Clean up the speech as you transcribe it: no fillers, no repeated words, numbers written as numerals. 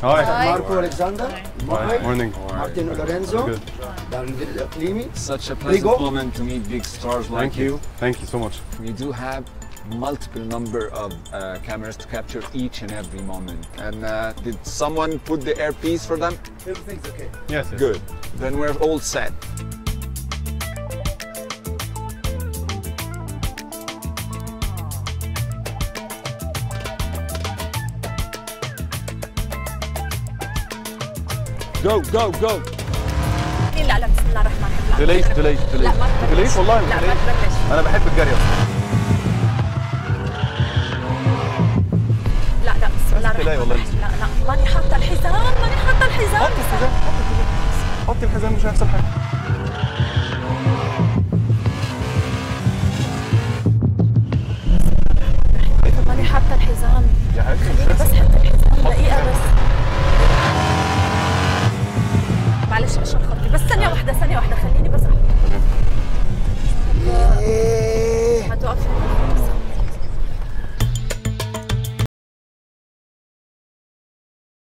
Hi. Marco Alexander. Morning. Martino Lorenzo. Good. Davide Climi. Such a pleasant Rigo. moment to meet big stars like you. Thank you so much. We do have multiple number of cameras to capture each and every moment. And did someone put the earpiece for them? Everything's okay. Yes. Good. Then we're all set. Go, go, go. لا لا بسم الله الرحمن الرحيم. تليش لا ما تبلش. تليش والله لا ما تبلش. انا بحب الجري اصلا. لا لا بسم الله الرحمن تلاقي والله الرحيم. لا لا ماني حاطه الحزام ماني حاطه الحزام. حطي الحزام حطي الحزام مش هيحصل حاجه. ماني حاطه الحزام. يا حبيبتي خليني بس حط الحزام دقيقه بس. معلش عشان خاطري بس ثانيه واحده خليني بس احط.